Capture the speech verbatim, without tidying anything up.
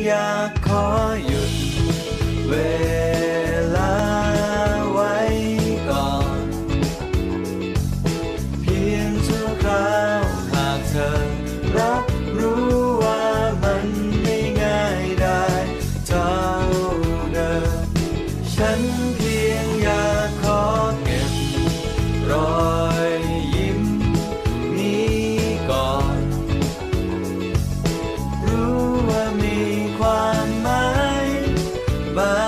อยากขอหยุดเวลาไว้ก่อนเพียงชั่วคราวหากเธอรับรู้ว่ามันไม่ง่ายได้เท่าเดิมฉันเพียงอยากขอเก็บรอยยิ้มนี้ก่อนรู้ว่ามีความหมายบาง